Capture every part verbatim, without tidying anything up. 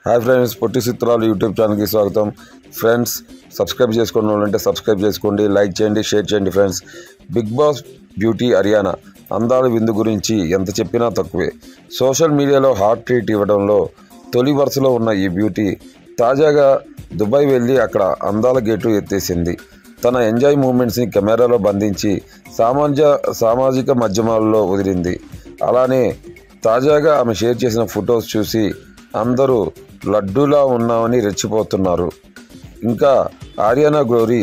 Hi friends, పొట్టి చిత్రాలు YouTube ఛానల్కి స్వాగతం. ఫ్రెండ్స్, సబ్స్క్రైబ్ చేసుకున్న వాళ్ళంటే సబ్స్క్రైబ్ చేసుకోండి, లైక్ చేయండి, షేర్ చేయండి. Friends, Bigg Boss beauty Haryana అందాల విందు గురించి ఎంత చెప్పినా తక్కువే. సోషల్ మీడియాలో హాట్ ట్రీట్ ఇవ్వడంలో తొలి వరుసలో ఉన్న ఈ బ్యూటీ తాజాగా దుబాయ్ వెళ్ళి అక్కడ అందాల గేటు ఎత్తేసింది. తన ఎంజాయ్ మూమెంట్స్ని కెమెరాలో బంధించి సామాజిక సామాజిక మాధ్యమాల్లో వదిలింది. అలానే తాజాగా ఆమె షేర్ చేసిన ఫొటోస్ చూసి అందరూ లడ్డూలా ఉన్నామని రెచ్చిపోతున్నారు. ఇంకా హర్యానా గ్లోరీ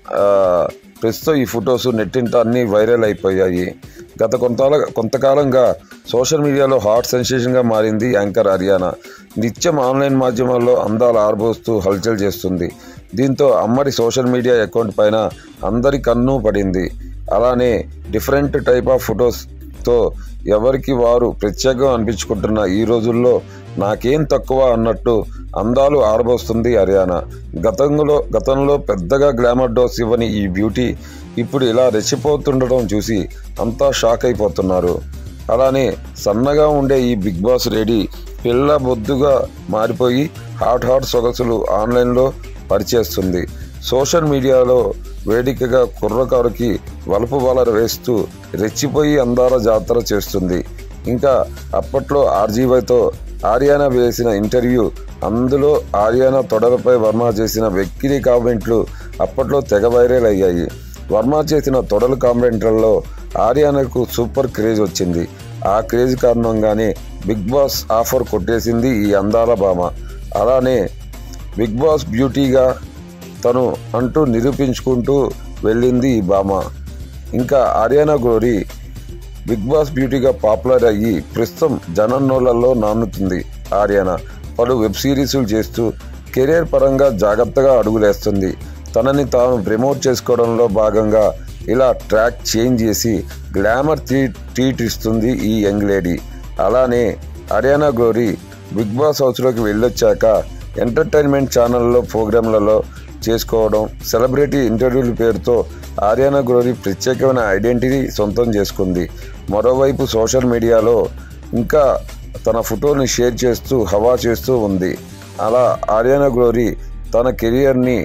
ప్రస్తుతం ఈ ఫొటోస్ నెట్టింట అన్నీ వైరల్ అయిపోయాయి. గత కొంత కొంతకాలంగా సోషల్ మీడియాలో హాట్ సెన్సేషన్గా మారింది యాంకర్ హర్యానా. నిత్యం ఆన్లైన్ మాధ్యమాల్లో అందాలు ఆర్బోస్తూ హల్చల్ చేస్తుంది. దీంతో అమ్మడి సోషల్ మీడియా అకౌంట్ పైన అందరి కన్ను పడింది. అలానే డిఫరెంట్ టైప్ ఆఫ్ ఫొటోస్తో ఎవరికి వారు ప్రత్యేకంగా అనిపించుకుంటున్న ఈ రోజుల్లో నాకేం తక్కువ అన్నట్టు అందాలు ఆరబోస్తుంది హర్యానా. గతంలో గతంలో పెద్దగా గ్లామర్ డోస్ ఇవ్వని ఈ బ్యూటీ ఇప్పుడు ఇలా రెచ్చిపోతుండడం చూసి అంతా షాక్ అయిపోతున్నారు. అలానే సన్నగా ఉండే ఈ బిగ్ బాస్ లేడీ పిల్ల బొద్దుగా మారిపోయి హాట్ హాట్ సొగసులు ఆన్లైన్లో పరిచేస్తుంది. సోషల్ మీడియాలో వేదికగా కుర్రకారుకి వలుపు వల వేస్తూ రెచ్చిపోయి అందాల జాతర చేస్తుంది. ఇంకా అప్పట్లో ఆర్జీవైతో హర్యానా వేసిన ఇంటర్వ్యూ, అందులో హర్యానా తొడలపై వర్మ చేసిన వెక్కిలి కామెంట్లు అప్పట్లో తెగ వైరల్ అయ్యాయి. వర్మ చేసిన తొడల కామెంట్లలో హర్యానాకు సూపర్ క్రేజ్ వచ్చింది. ఆ క్రేజ్ కారణంగానే బిగ్ బాస్ ఆఫర్ కొట్టేసింది ఈ అందాల భామ. అలానే బిగ్ బాస్ బ్యూటీగా తను అంటూ నిరూపించుకుంటూ వెళ్ళింది ఈ భామ. ఇంకా హర్యానా గ్లోరీ బిగ్ బాస్ బ్యూటీగా పాపులర్ అయ్యి ప్రస్తుతం జనన్నోళ్లలో నానుతుంది. హర్యానా పలు వెబ్ సిరీస్లు చేస్తూ కెరీర్ పరంగా జాగ్రత్తగా అడుగులేస్తుంది. తనని తాను ప్రమోట్ చేసుకోవడంలో భాగంగా ఇలా ట్రాక్ చేంజ్ చేసి గ్లామర్ ట్రీట్ ఇస్తుంది ఈ యంగ్ లేడీ. అలానే హర్యానా గ్లోరీ బిగ్ బాస్ హౌస్లోకి వెళ్ళొచ్చాక ఎంటర్టైన్మెంట్ ఛానల్లో ప్రోగ్రాంలలో చేసుకోవడం, సెలబ్రిటీ ఇంటర్వ్యూల పేరుతో హర్యానా గ్లోరీ ప్రత్యేకమైన ఐడెంటిటీ సొంతం చేసుకుంది. మరోవైపు సోషల్ మీడియాలో ఇంకా తన ఫోటోని షేర్ చేస్తూ హవా చేస్తూ ఉంది. అలా హర్యానా గ్లోరీ తన కెరియర్ని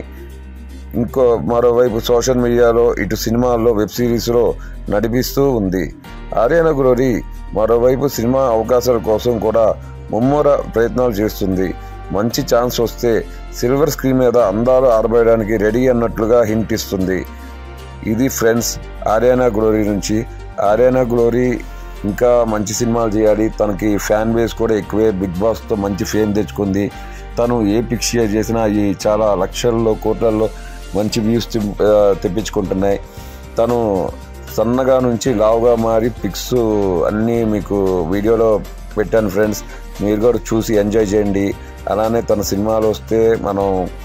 ఇంకో మరోవైపు సోషల్ మీడియాలో ఇటు సినిమాల్లో వెబ్ సిరీస్లో నడిపిస్తూ ఉంది. హర్యానా గ్లోరీ మరోవైపు సినిమా అవకాశాల కోసం కూడా ముమ్మర ప్రయత్నాలు చేస్తుంది. మంచి ఛాన్స్ వస్తే సిల్వర్ స్క్రీన్ మీద అందాలు ఆరబోయడానికి రెడీ అన్నట్లుగా హింట్ ఇస్తుంది. ఇది ఫ్రెండ్స్ హర్యానా గ్లోరీ నుంచి. హర్యానా గ్లోరీ ఇంకా మంచి సినిమాలు చేయాలి, తనకి ఫ్యాన్ బేస్ కూడా ఎక్కువే. బిగ్ బాస్తో మంచి ఫేమ్ తెచ్చుకుంది. తను ఏ పిక్స్ షేర్ చేసినా అవి చాలా లక్షల్లో కోట్లల్లో మంచి వ్యూస్ తెప్పించుకుంటున్నాయి. తను సన్నగా నుంచి లావుగా మారి పిక్స్ అన్నీ మీకు వీడియోలో పెట్టాను ఫ్రెండ్స్, మీరు కూడా చూసి ఎంజాయ్ చేయండి. అలానే తన సినిమాలు వస్తే మనం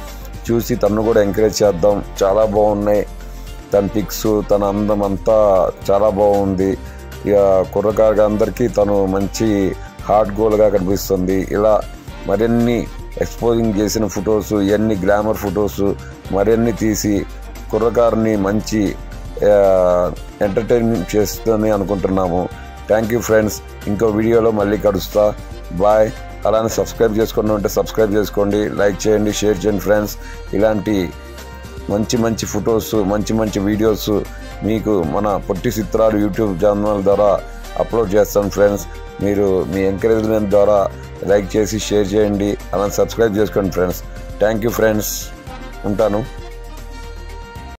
చూసి తను కూడా ఎంకరేజ్ చేద్దాం. చాలా బాగున్నాయి తన పిక్స్, తన అందం అంతా చాలా బాగుంది. ఇక కుర్రకారుగా అందరికీ తను మంచి హాట్ గోల్గా కనిపిస్తుంది. ఇలా మరిన్ని ఎక్స్పోజింగ్ చేసిన ఫొటోస్, ఇవన్నీ గ్లామర్ ఫొటోస్ మరిన్ని తీసి కుర్రకారుని మంచి ఎంటర్టైన్మెంట్ చేస్తుందని అనుకుంటున్నాము. Thank you friends. ఇంకో వీడియోలో మళ్ళీ కలుస్తా. బాయ్. అలానే సబ్స్క్రైబ్ చేసుకుని ఉంటే సబ్స్క్రైబ్ చేసుకోండి, లైక్ చేయండి, షేర్ చేయండి ఫ్రెండ్స్. ఇలాంటి మంచి మంచి ఫొటోస్, మంచి మంచి వీడియోస్ మీకు మన పొట్టి చిత్రాలు యూట్యూబ్ ఛానల్ ద్వారా అప్లోడ్ చేస్తాను ఫ్రెండ్స్. మీరు మీ ఎంకరేజ్మెంట్ ద్వారా లైక్ చేసి షేర్ చేయండి, అలానే సబ్స్క్రైబ్ చేసుకోండి ఫ్రెండ్స్. Thank you friends. ఉంటాను.